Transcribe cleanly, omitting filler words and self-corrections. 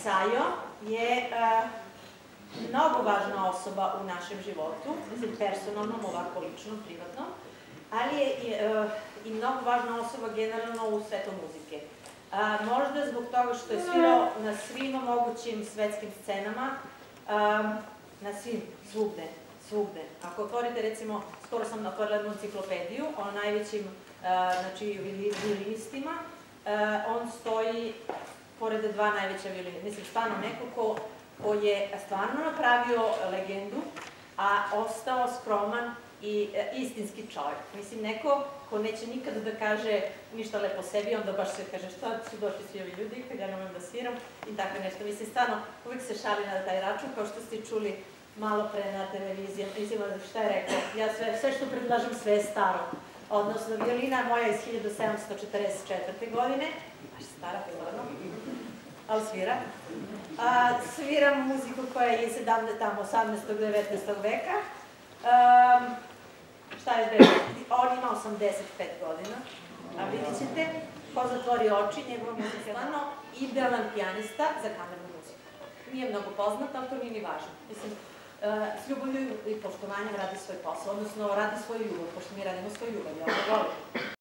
Sajo je mnogo važna osoba u našem životu, mislim personalnom, ovako ličnom, privatnom, ali je i mnogo važna osoba generalno u svetu muzike. Možda zbog toga što je svirao na svim mogućim svetskim scenama, na svim, svugde. Ako otvorite, recimo, skoro sam otvorila jednu enciklopediju o najvećim violinistima, on stoji pored dva najveća violinista. Mislim, stvarno neko ko je stvarno napravio legendu, a ostao skroman i istinski čovjek. Mislim, neko ko neće nikada da kaže ništa lepo o sebi, onda baš se kaže šta su došli svi ovi ljudi kad ja ne umem da sviram i tako nešto. Mislim, stvarno, uvijek se šali na taj račun, kao što ste čuli malo pre na televiziji. Mislim, šta je rekao? Ja sve što predlažem, sve je staro. Odnosno, violina moja iz 1744. godine, baš stara, prilagno, ali svira. Sviram muziku koja je 18. 19. veka. Šta je zbog? On ima 85 godina, a vidjet ćete, ko zatvori oči, njegova muzika je stvarno idealan pijanista za kamernu muziku. Nije mnogo poznat, ali to nije ni važno. Mislim, s ljubavlju i poštovanjem radi svoj posao, odnosno radi svoju ljubav, pošto mi radimo svoju ljubav, ja ovo volim.